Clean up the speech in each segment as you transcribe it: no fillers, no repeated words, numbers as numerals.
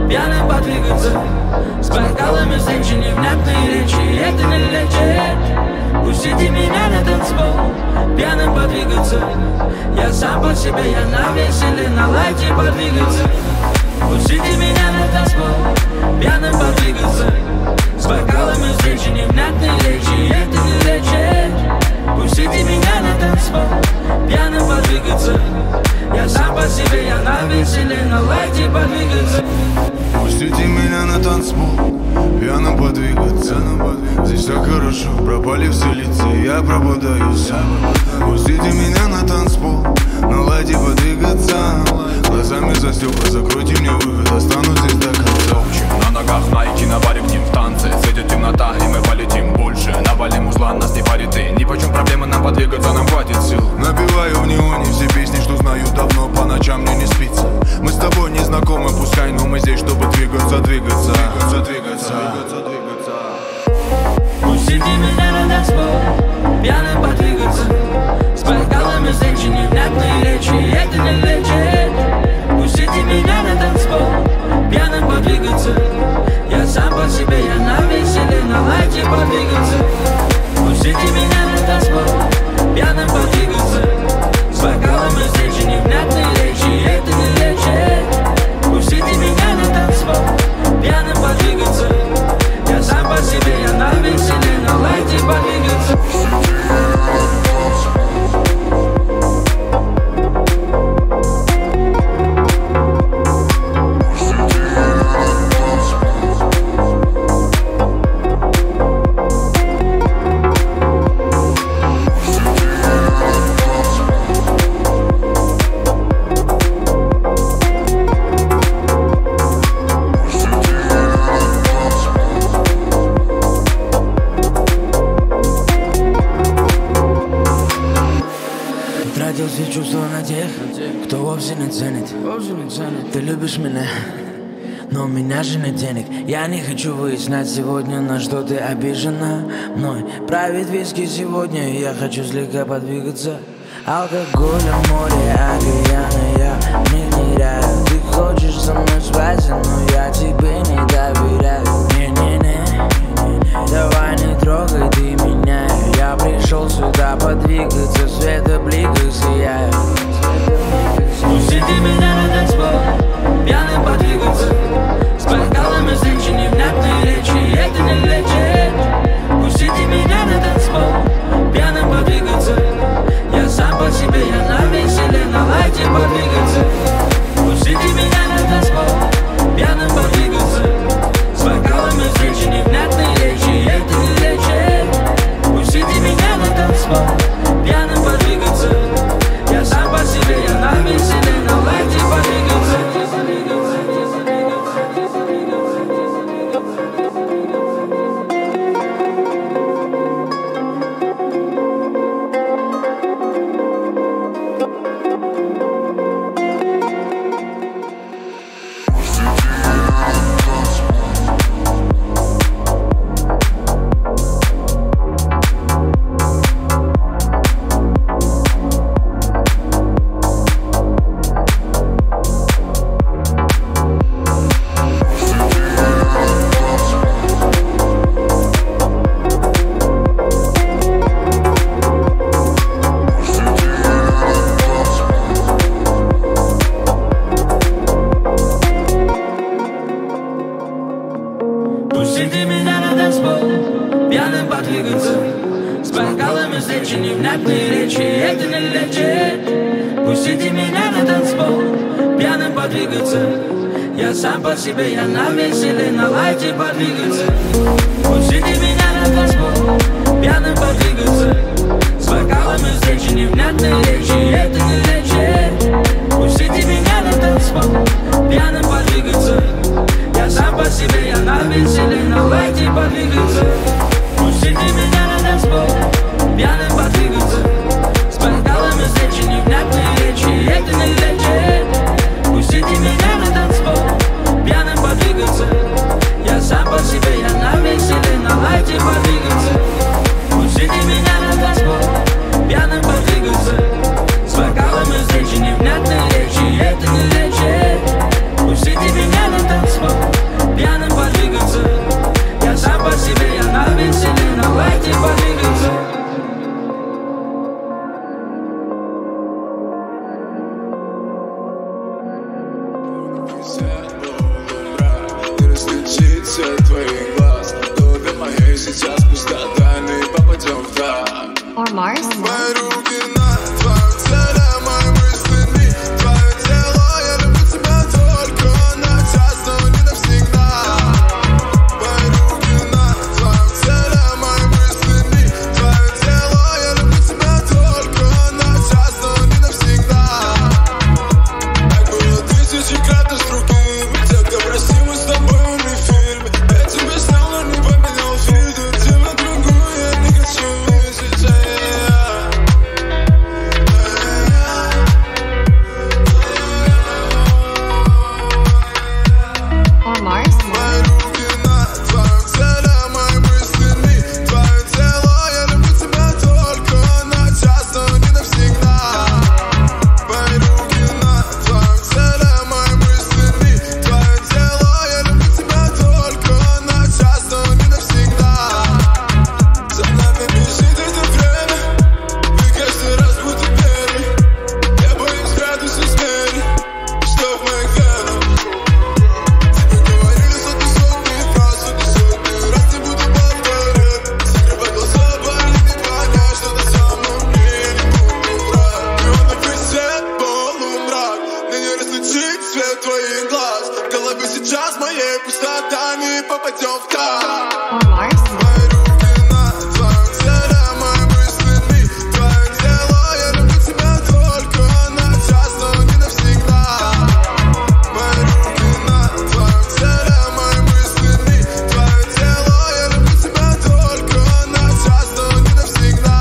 пьяным подвигаться. С бокалами встречи, невнятные речи, это не лечит. Пустите меня на танцпол, пьяным подвигаться. Я сам по себе, я на веселе, на лайте подвигаться. Пустите меня на танцпол, пьяным подвигаться. С бокалами встречи, невнятные речи, это не лечит. Пустите меня на танцпол, пьяным подвигаться. Я сам по себе, я на веселе, на лайте подвигаться. Пустите меня на танцпол, пьяным подвигаться. Здесь так хорошо, пропали все лица, я пропадаюсь. Пустите меня на танцпол, на лайте подвигаться. Глазами за стекла, закройте мне выход, останусь здесь до конца. На ногах найки, на баре в танце. Светит темнота, и мы полетим больше. Навалим узла, нас не парит и ни почем проблемы нам подвигаться, нам хватит сил. Напеваю в неоне все песни, что знаю давно, по ночам мне не спится. Мы с тобой не знакомы, пускай, но мы здесь, чтобы двигаться. Пустите меня на танцпол, пьяным подвигаться. С бокалами встречи, невнятные речи, это не лечит. Пустите меня на танцпол, пьяным подвигаться. Я сам по себе, я на веселе, на лайте подвигаться. Пустите меня на танцпол, пьяным подвигаться. С бокалами встречи, невнятные речи, это не лечит. Пустите меня на танцпол, пьяным подвигаться. Я сам по себе, я на веселе, на лайте подвигаться. Все чувства на тех, кто вовсе не ценит. Ты любишь меня, но у меня же нет денег. Я не хочу выяснять сегодня, на что ты обижена. Мной правит виски сегодня, и я хочу слегка подвигаться. Алкоголя, море, океаны, я не ныряю. Ты хочешь со мной спать, но я тебе не доверяю. Не-не-не, давай не трогай ты меня. Я пришел сюда подвигаться, света бликах сияют. Пустите меня на танцпол, пьяным подвигаться. С бокалами встречи, невнятные речи, это не лечит. Пустите меня на танцпол, пьяным подвигаться. Я сам по себе, я на веселе, на лайте подвигаться. Пустите меня на танцпол, пьяным подвигаться. С бокалами встречи, невнятные речи, это не лечит. Пустите меня на танцпол, пьяным подвигаться. Я сам по себе, я на веселе, на лайте подвигаться. Пустите меня на танцпол, пьяным подвигаться. С бокалами встречи, невнятные речи, это не лечит. Пустите меня на танцпол, пьяным подвигаться. Я сам по себе, я на веселе, на лайте подвигаться. Пустите меня на танцпол, пьяным подвигаться. С бокалами встречи, невнятные речи, это не лечит. Пустите меня на танцпол, пьяным подвигаться. Я сам по себе, я на веселе, на лайте подвигаться. Пустите меня на танцпол, пьяным подвигаться. С бокалами встречи, невнятные речи, это не лечит. Пустите меня на танцпол, пьяным подвигаться. Я сам по себе, я на веселе, на лайте подвигаться. Пустите меня на танцпол, пьяным подвигаться. С бокалами Свет полумрак, не различить цвет твоих глаз. В голове моей сейчас пустота, мы попадем в так. Мои руки на твоем теле, мои мысли не твое тело. Я люблю тебя только на час, но не навсегда. Мои руки на твоем теле, мои мысли не твое тело. Я люблю тебя только на час, но не навсегда. Так было тысячекратно с другими. Детка, прости, мы с тобой не в фильме. Я тебя снял, но не поменял видео. Тебя другую я не хочу видеть. Мои руки на твоем теле, мои мысли не твое тело. Я люблю тебя только на час, но не навсегда. Мои руки на твоем теле, мои мысли не твое тело. Я люблю тебя только на час, но не навсегда. За нами бежит это время, и каждый раз будто первый. Я боюсь градусы измерить, что в моих венах. Тебе говорили сотни фраз, сотни раз не буду повторять. Закрывай глаза, больно не понять, что на самом деле не буду врать. Неоновый свет, полумрак, мне не различить цвет твоих глаз. В голове сейчас моей пустота, не попадем в так. Мои руки на твоем теле, мои мысли не твое тело. Я люблю тебя только на час, но не навсегда. Мои руки на твоем теле, мои мысли не твое тело. Я люблю тебя только на час, но не навсегда.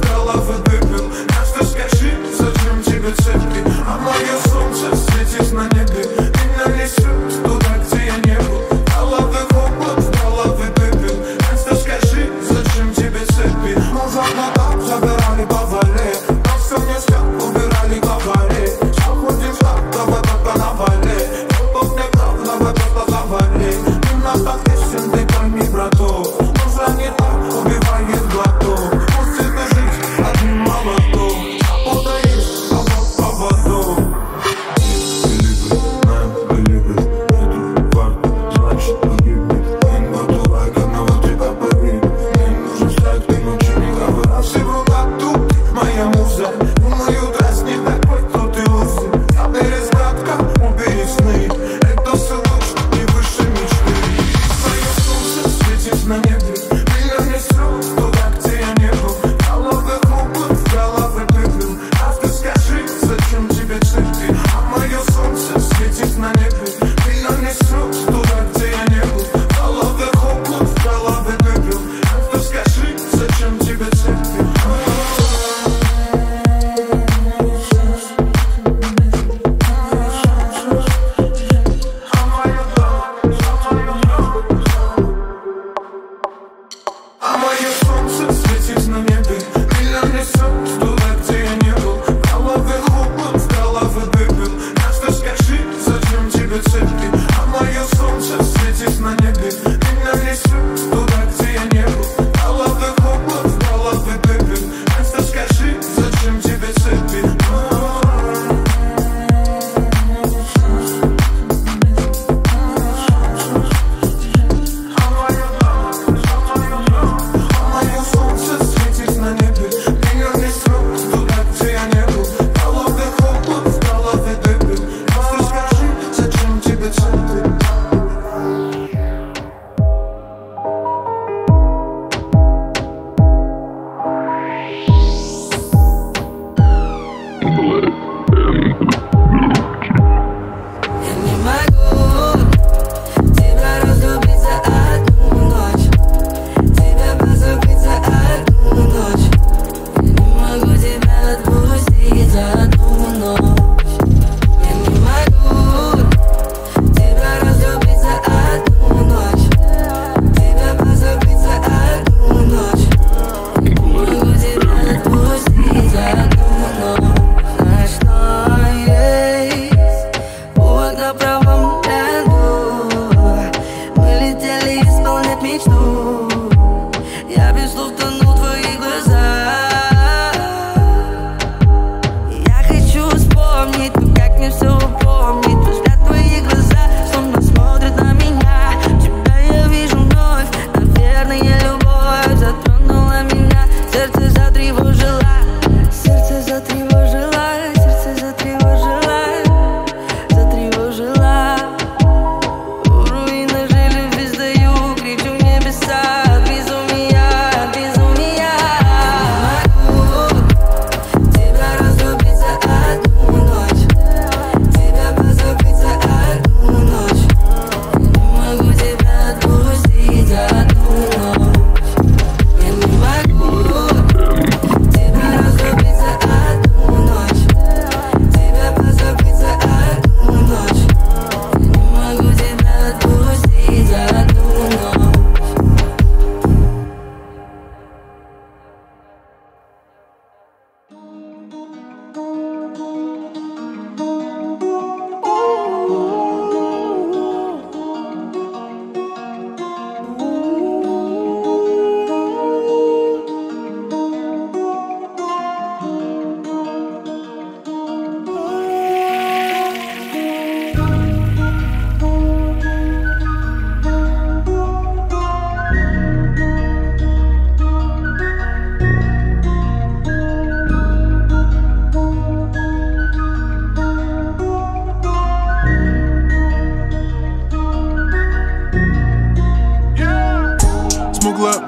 А мое солнце светит на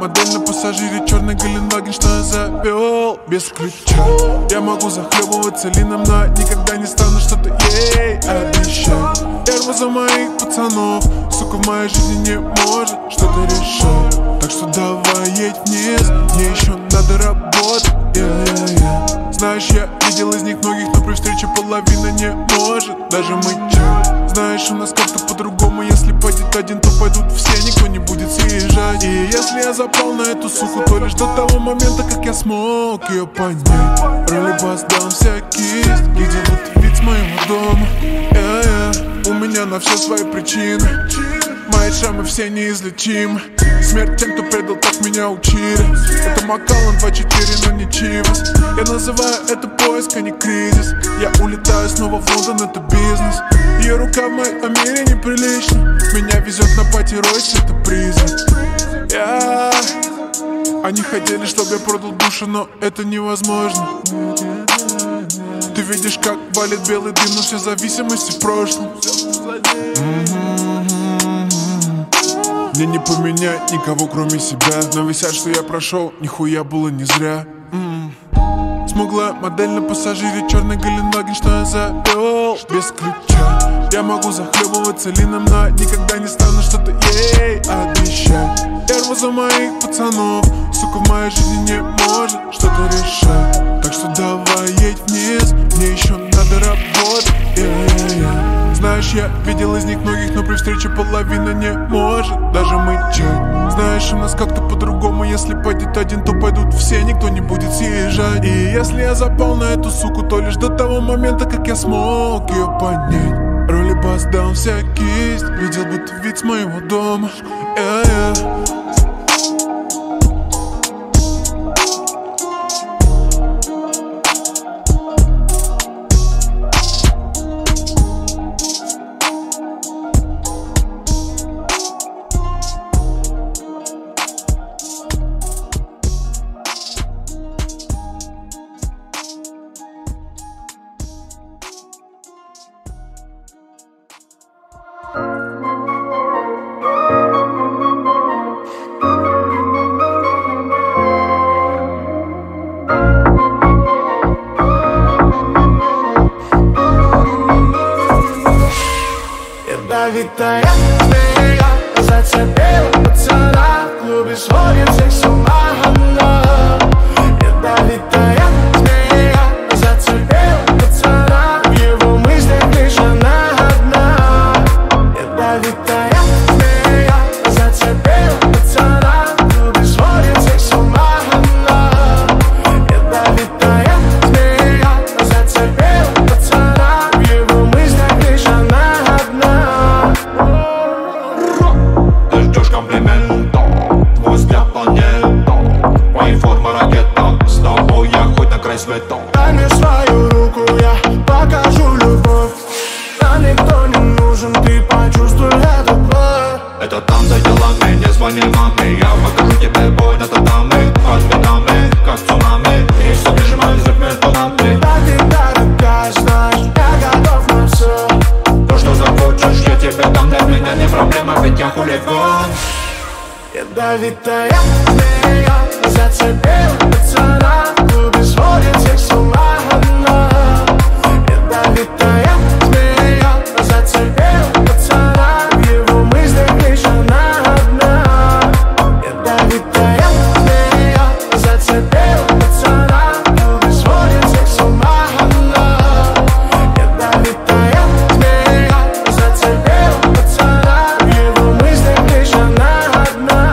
модель на пассажире, черный Гелендваген, что я завел без ключа. Я могу захлебываться лином, но никогда не стану что-то ей обещать. Я рву за моих пацанов, сука, в моей жизни не может что-то решать. Так что давай едь вниз, мне еще надо работать, Знаешь, я видел из них многих, но при встрече половина не может даже мычать. Знаешь, у нас как-то по-другому, если пойдет один, то пойдут все, никто не будет съезжать. И если я запал на эту суху, то лишь до того момента, как я смог ее понять. Роллибас дам вся кисть, видел вот вид с моего дома, У меня на все свои причины, мои шрамы все неизлечимы. Смерть тем, кто предал, так меня учили. Это Макалан 2-4, но не Чивас. Я называю это поиск, а не кризис. Я улетаю снова в Лондон, это бизнес. Ее рука в моем мире неприлична. Меня везет на пати Ройс, это призрак. Они хотели, чтобы я продал душу, но это невозможно. Ты видишь, как валит белый дым, но все зависимости в прошлом. Мне не поменять никого, кроме себя. Но висят, что я прошел, нихуя было не зря. Смуглая модель на пассажире, черный Гелендваген, что я завел без ключа. Я могу захлебываться лином, но никогда не стану что-то ей обещать. Я рву за моих пацанов, сука, в моей жизни не может что-то решать. Так что давай едь вниз, мне еще надо работать, Знаешь, я видел из них многих, но при встрече половина не может даже мычать. Знаешь, у нас как-то по-другому, если пойдет один, то пойдут все, никто не будет съезжать. И если я запал на эту суку, то лишь до того момента, как я смог ее понять. Роллибас дал вся кисть, видел будто вид с моего дома, Ядовитая змея зацепила пацана, в клубе сводит всех с ума она. Ядовитая змея зацепила пацана, в его мыслях лишь она одна. Ядовитая змея зацепила пацана, в клубе сводит всех с ума она. Ядовитая змея зацепила пацана, в его мыслях лишь она одна. Ты ждешь комплимента, твой взгляд планета, моя форма ракета, с тобой я хоть на край света. Дай мне свою руку, я покажу любовь. Нам никто не нужен, ты почувствуй этот бой. Это там за делами, не звони маме, я покажу тебе бой на татами. Под спинами, как цунами, и все прижимались друг между нами. Да ты дорогая, знаешь, я готов на все. То, что захочешь, я тебе дам, для меня не проблема, ведь я хулиган. Ядовитая змея зацепила пацана, в клубе сводит всех с ума она. Ядовитая змея зацепила пацана, в его мыслях лишь она одна. Ядовитая змея зацепила пацана, в клубе сводит всех с ума она. Ядовитая змея зацепила пацана, в его мыслях лишь она одна.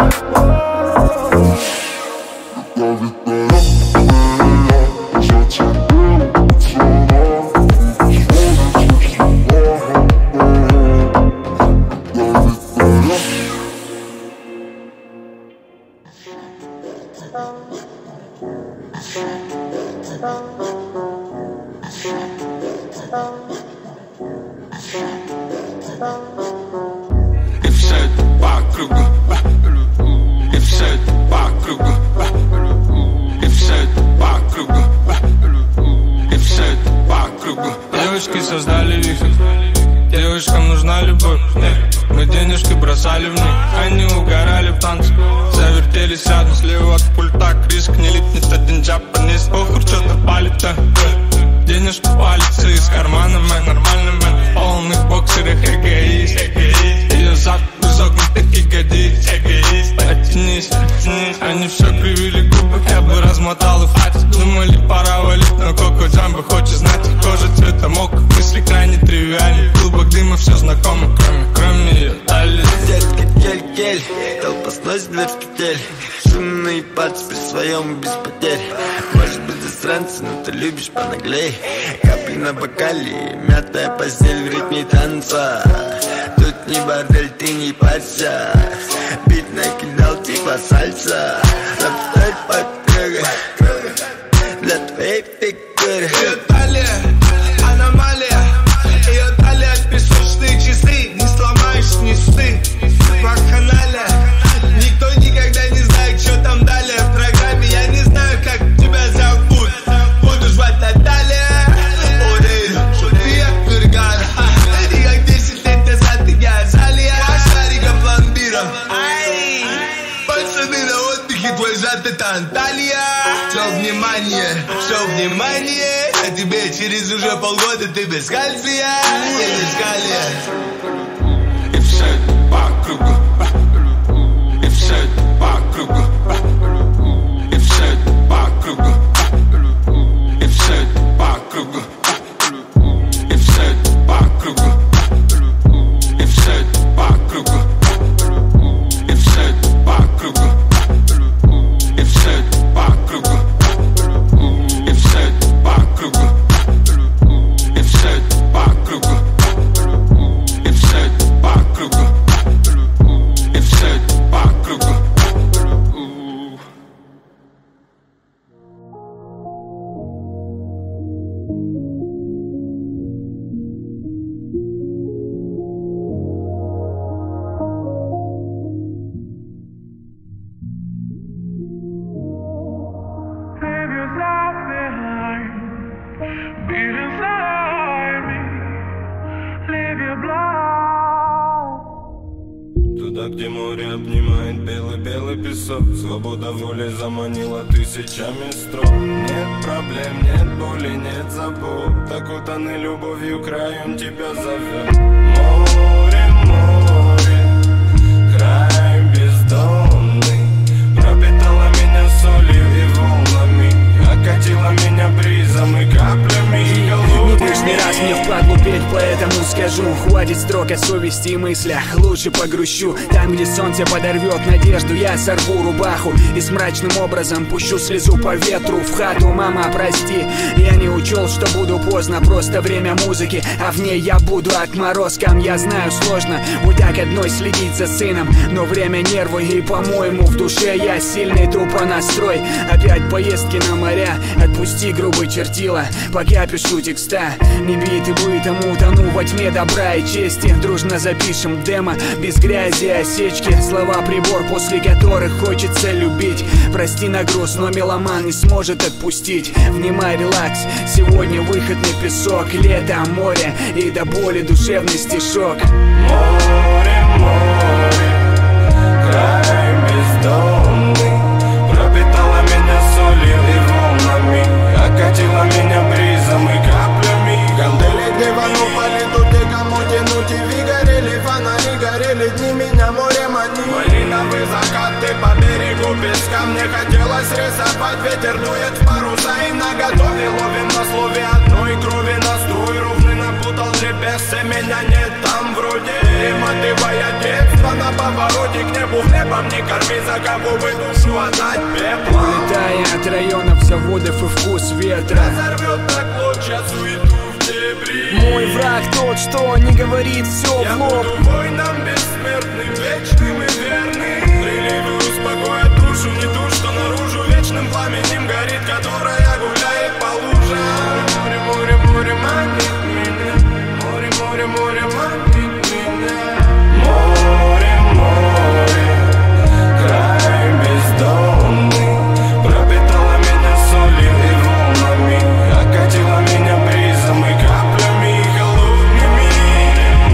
И все это по кругу, и все это по кругу, и все это по кругу, и все это по кругу. Девочки создали вихрь, Девушкам нужна любовь, мы денежки бросали в них. Они угорали в танце, завертелись рядом. Слева от пульта Крис, не липнет один джапанис. Похуй, что-то палит, денежки палится из кармана, мэн. Нормальный мэн, в полных боксерах эгоист. Ее зад изогнутых ягодиц. Оттянись, они все кривили губы. Я бы размотал их хватит. Думали, пора валить, но Коко Джамбо хочет знать. Кожа цвета мока, мысли крайне тривиальны. Клубок дыма все знакомо, кроме ее талии. Детка, кель-кель, толпа сносит вертель. Шумные пальцы при своем без потерь. Может быть засранцы, но ты любишь понаглей. Капли на бокале, мятая постель в ритме танца. Тут не бордель, ты не парься. Бит накидал типа сальса. Написать подпрыгай для твоей фигуры. Ее талия, аномалия. Ее талия, песочные часы. Не сломаешь, не сты. Вакханалия. Никто никогда не знает, что там далее в программе. Я не знаю, как тебя зовут. Буду звать Наталья. Орей, что ты отвергала. И как 10 лет назад я Азалия. Шарика пломбиром. Пацаны на отдыхе, твой зад это Анталия. Все внимание, а тебе через уже полгода ты без кальция. Едешь калия. И все это по кругу. И все это по кругу. И все это по кругу. И все это по кругу. И все это по кругу. И все это по кругу. И все это по кругу. И все это по кругу. И все это по кругу. И все это по кругу. И все это по кругу. И все это по кругу. Туда, где море обнимает белый-белый песок. Свобода воли заманила тысячами строк. Нет проблем, нет боли, нет забот. Окутаны любовью, краем тебя зовет. Море, море, край бездонный. Пропитала меня солью и волнами. Окатила меня бризом и каплями. Не лишний раз мне впадлу петь, поэтому скажу: хватит строк о совести и мыслях, лучше погрущу. Там, где солнце подорвет надежду, я сорву рубаху и с мрачным образом пущу слезу по ветру в хату. Мама, прости, я не учел, что буду поздно. Просто время музыки, а в ней я буду отморозком. Я знаю, сложно вот так одной следить за сыном, но время нервы, и, по-моему, в душе я сильный тупо настрой. Опять поездки на моря, отпусти грубый чертила, пока пишу текста. Не бит и бытом утону во тьме добра и чести. Дружно запишем демо, без грязи, осечки. Слова прибор, после которых хочется любить. Прости на груз, но меломан не сможет отпустить. Внимай, релакс, сегодня выход на песок. Лето, море и до боли душевный стишок. Море, море, край бездонный. Пропитала меня солью и волнами. Окатила меня бризом и каплями. Гандели дивану палиту, ты кому тянуть. И ви горели, фонари горели, дни меня море мани. Малиновый закат, ты по берегу песка. Мне хотелось рисовать, ветер дует в паруса. И наготове ловим на слове одной крови. Настрой ровный напутал GPS, меня нет там вроде. Перематывая детство на повороте к небу. Хлебом не корми, закапывай душу, отдать пеплом. Улетая от районов, заводов и вкус ветра, разорвет так клочья суету в дебри. Мой враг тот, что не говорит все я в лоб. буду воином бессмертным, вечным и верным. Приливы успокоят душу, не ту, что наружу. Вечным пламенем горит, которая гуляет по лужам. Море, море, море манит меня. Море, море, море манит меня. Море, море, край бездонный. Пропитала меня солью и волнами. Окатила меня бризом и каплями холодными.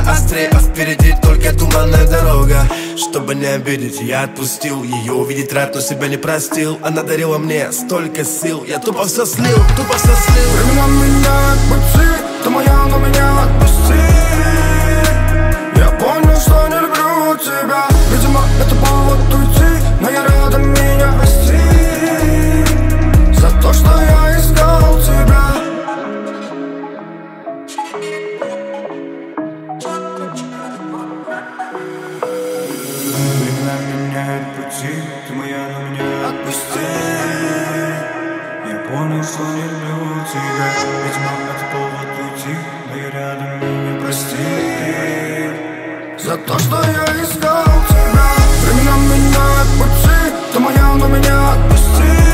острее, а впереди только туманная дорога. Чтобы не обидеть, я отпустил ее. Увидеть рад, но себя не простил. Она дарила мне столько сил. Я тупо все слил, тупо все слил. Времена меняют пути, ты моя, но меня отпусти. Я понял, что не люблю тебя. Видимо, это повод уйти, но я рада меня прости за то, что я искал тебя. Времена меняют пути, ты моя, но меня отпусти. Я понял, что не люблю тебя. Видимо, это повод уйти, но я рядом, меня прости за то, что я искал тебя. Времена меняют пути, ты моя, но меня отпусти.